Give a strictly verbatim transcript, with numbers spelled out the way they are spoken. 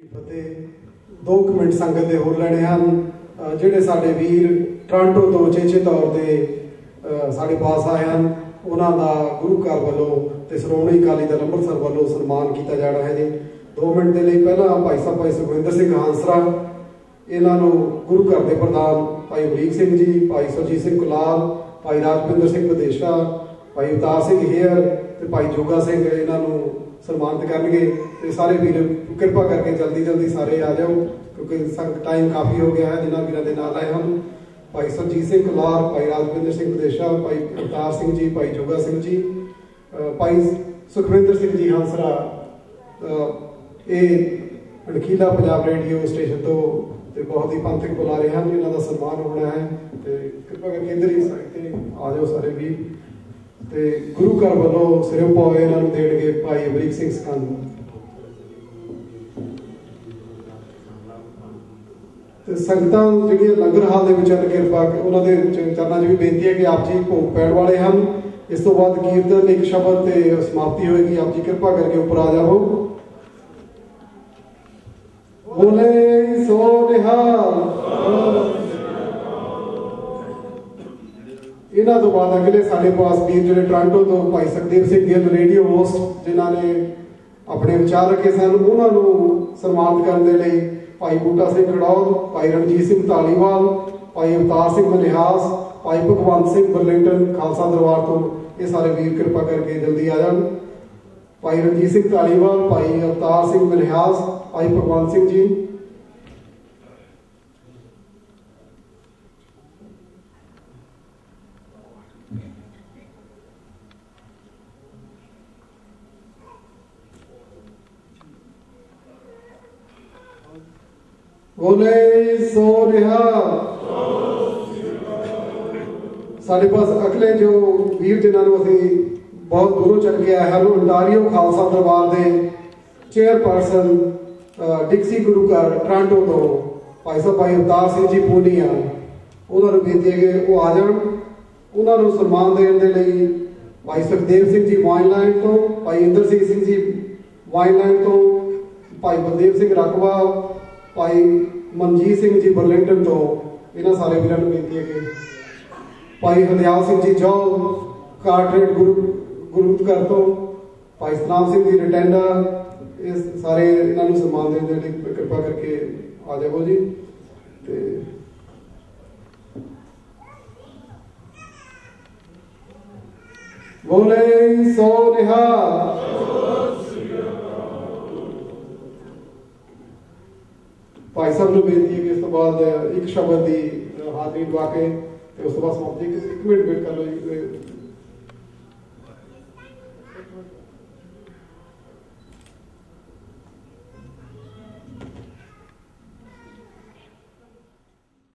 फतेह दो कुछ मिनट संगत के होर लेने हैं जिहड़े साडे वीर टोरंटो तो चेचे तौर पर साडे पास आए हैं उन्हों का गुरु घर वालों तो श्रोमणी अकाली दल अमृतसर वालों सन्मान किया जा रहा है जी। दो मिनट के लिए पहला भाई साहब भाई सुखविंदर सिंह हांसरा इन्हों गुरु घर के प्रधान भाई अमरीक सिंह जी, भाई सुरजीत सिंह कुलाल, भाई राजविंदर सिंह विदेशा, भाई अवतार सिंह हेयर तो भाई जोगा सिंह इन्हों सन्मानित करेंगे। सारे वीर कृपा करके जल्दी जल्दी सारे आ जाओ क्योंकि टाइम काफ़ी हो गया है। जिन्होंने वीरों के नाल आए हम भाई सुरजीत सिंह कुलार, भाई राजविंदर सिंह विदेशा, भाई अवतार सिंह जी, भाई जोगा सिंह जी, भाई सुखविंदर सिंह जी हांसरा, ये अणखीला पंजाब रेडियो स्टेशन तो बहुत ही पंथक बुलारे हैं। इन्हों का सन्मान होना है तो कृपा करके इधर ही साइड आ जाओ सारे वीर। तो गुरु घर वालों सिरों पाए इन्होंने देंगे भाई अमरीक सिंह सकंद। संगतां जी लंगर हाल के विच कृपा उन्होंने चरणों भी बेनती है कि आप जी भोग पैण वाले हैं। इस तो बाद कीर्तन एक शब्द से समाप्ति होगी। आप जी कृपा करके उपर आ जाओ। बोले सो निहाल। इन्हों तो बाद अगले साढ़े पास वीर जो टोरंटो तो भाई सुखदेव सिंह गिल रेडियो होस्ट जिन्होंने अपने विचार रखे सन उन्होंने सन्मानित करने लिए भाई बूटा सिंह खड़ौद, भाई रणजीत सिंह धालीवाल, भाई अवतार सिंह मनिहास, भाई भगवंत सिंह बरलिंगटन खालसा दरबार तो ये सारे वीर कृपा करके जल्दी आ जान। भाई रणजीत सिंह धालीवाल, भाई अवतार सिंह मनिहास, भाई भगवंत सिंह जी। बोले सो निहाल। साढ़े पास अगले जो वीर जिन्होंने अभी बहुत दूरों चल के आए हैं ओंटारियो खालसा दरबार के चेयरपर्सन डिक्सी गुरु घर टोरंटो तो भाई साहब भाई अवतार सिंह जी पूनिया उन्होंने बेनती है कि वो आ जाए। उन्होंने सम्मान देने के लिए भाई सुखदेव सिंह जी वाइनलैंड तो, भाई इंदर सिंह सिंह जी वाइनलैंड तो, भाई बलदेव सिंह रकवा, भाई मनजीत सिंह जी बरलिंगटन तो इन्होंने सारे वीरों को बेनती है कि भाई हरदयाल सिंह जी जौल कार्टरेट गुरु गुरु घर तो, भाई सतनाम सिंह जी रिटेंडा इस सारे इन्होंने सम्मान देने के लिए कृपा करके आ जाओ जी। ते बोले सो निहाल। भाई साहब ने बेनती है कि इस तो बाद एक शब्द की हाजरी दवा के उस तो बाद समाप्ति एक मिनट वेट कर लो जी।